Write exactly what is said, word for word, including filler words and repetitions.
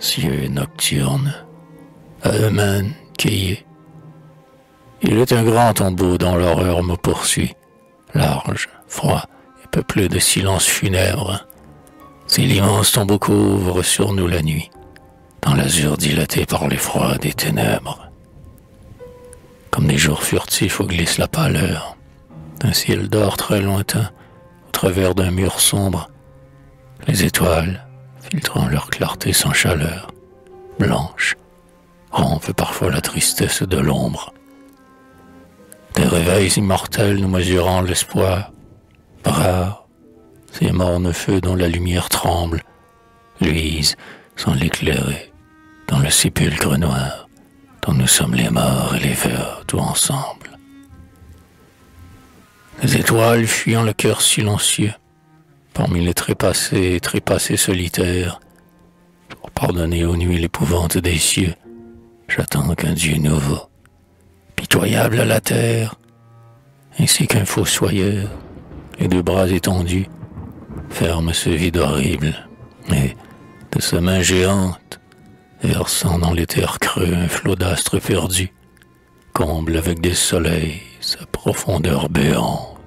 cieux nocturnes, à eux-mêmes quayés. Il est un grand tombeau dont l'horreur me poursuit, large, froid et peuplé de silences funèbres. C'est l'immense tombeau couvre sur nous la nuit, dans l'azur dilaté par l'effroi des ténèbres. Comme des jours furtifs où glisse la pâleur d'un ciel d'or très lointain, au travers d'un mur sombre, les étoiles, filtrant leur clarté sans chaleur, blanches, rompent parfois la tristesse de l'ombre. Des réveils immortels nous mesurant l'espoir, rares, ces mornes feux dont la lumière tremble, luisent sans l'éclairer, dans le sépulcre noir, dont nous sommes les morts et les veurs tout ensemble. Les étoiles fuyant le cœur silencieux, parmi les trépassés et trépassés solitaires, pour pardonner aux nuits l'épouvante des cieux, j'attends qu'un Dieu nouveau, pitoyable à la terre, ainsi qu'un fossoyeur, les deux bras étendus, ferme ce vide horrible, et, de sa main géante, versant dans l'éther creux un flot d'astres perdus, comble avec des soleils sa profondeur béante.